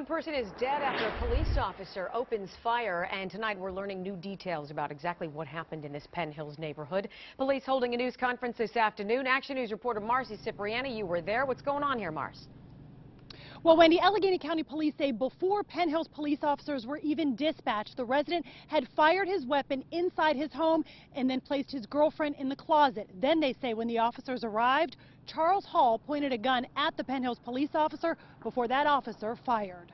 One person is dead after a police officer opens fire, and tonight we're learning new details about exactly what happened in this Penn Hills neighborhood. Police holding a news conference this afternoon. Action News reporter Marcy Cipriani, you were there. What's going on here, Mars? Well, Wendy, Allegheny County Police say before Penn Hills police officers were even dispatched, the resident had fired his weapon inside his home and then placed his girlfriend in the closet. Then they say when the officers arrived, Charles Hall pointed a gun at the Penn Hills police officer before that officer fired.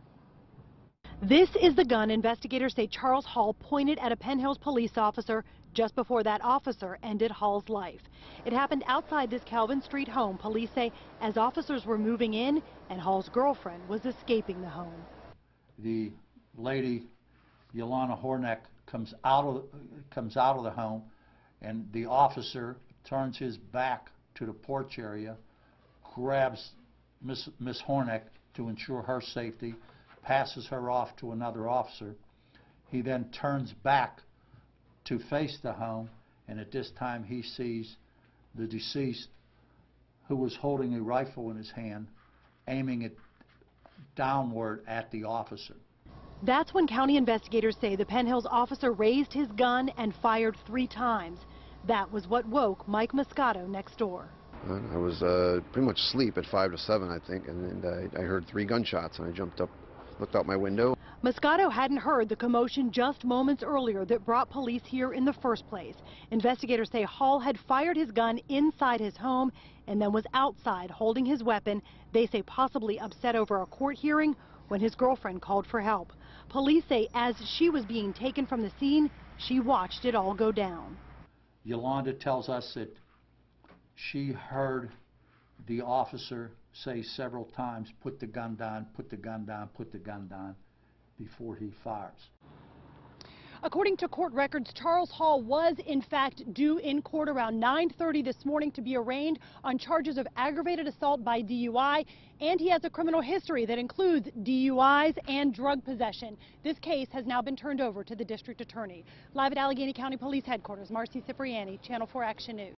This is the gun investigators say Charles Hall pointed at a Penn Hills police officer just before that officer ended Hall's life. It happened outside this Calvin Street home, police say, as officers were moving in and Hall's girlfriend was escaping the home. The lady, Yolanda Horneck, comes out of the home, and the officer turns his back to the porch area, grabs Miss Horneck to ensure her safety, passes her off to another officer. He then turns back to face the home, and at this time he sees the deceased, who was holding a rifle in his hand, aiming it downward at the officer. That's when county investigators say the Penn Hills officer raised his gun and fired 3 times. That was what woke Mike Moscato next door. I was pretty much asleep at 5 to 7, I think, and I heard 3 gunshots, and I jumped up, looked out my window. Moscato hadn't heard the commotion just moments earlier that brought police here in the first place. Investigators say Hall had fired his gun inside his home and then was outside holding his weapon, they say possibly upset over a court hearing, when his girlfriend called for help. Police say as she was being taken from the scene, she watched it all go down. Yolanda tells us that she heard the officer say several times, "Put the gun down, put the gun down, put the gun down," before he fires. According to court records, Charles Hall was in fact due in court around 9:30 this morning to be arraigned on charges of aggravated assault by DUI, and he has a criminal history that includes DUIs and drug possession. This case has now been turned over to the district attorney. Live at Allegheny County Police Headquarters, Marcy Cipriani, Channel 4 Action News.